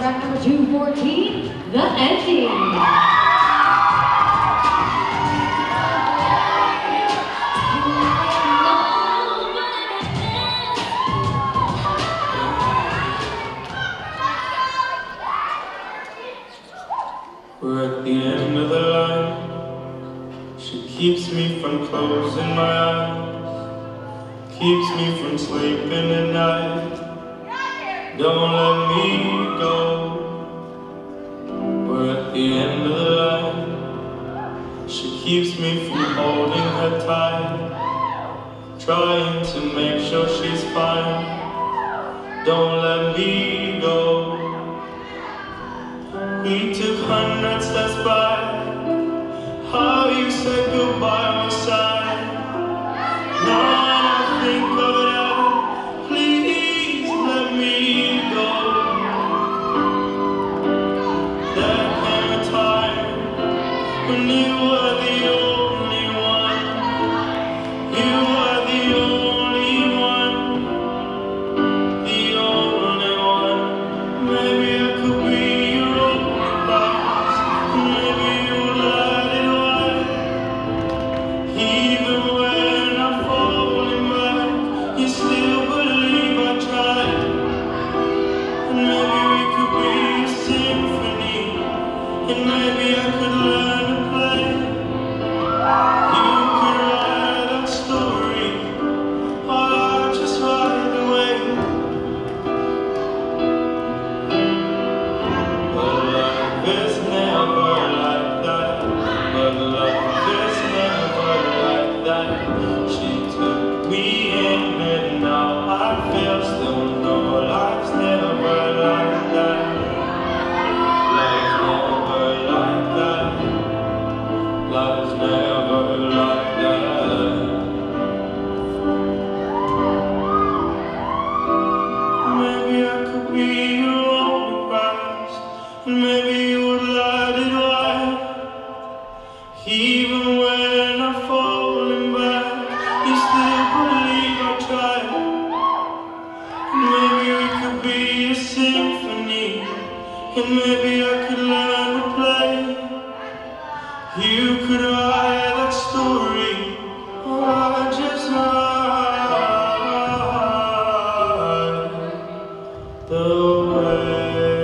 track number 214, The Ending. We're at the end of the line. She keeps me from closing my eyes, keeps me from sleeping at night. Don't let me go. We're at the end of the line. She keeps me from holding her tight, trying to make sure she's fine. Don't let me go. We took hundred steps back. How you said goodbye was sad. Now I think of it all. Please let me go. There came a time when you were the only one. You were the only one. The only one. Maybe I could be your only prize. Maybe you would let it ride. Even when I'm falling back, you still believe I tried. And maybe we could be a symphony, and maybe I could learn to play. You could write that story, or I'd just ride away. But life is never like that. But life is never like that. She took me in and now I feel still know life's never like that. Life's never like that. Life's never like that. Maybe I could be your only prize, and maybe you would let it ride. Even when I'm falling back, you still believe I tried. And maybe we could be a symphony, and maybe I could learn to play. You could write that story, or I'd just ride the way.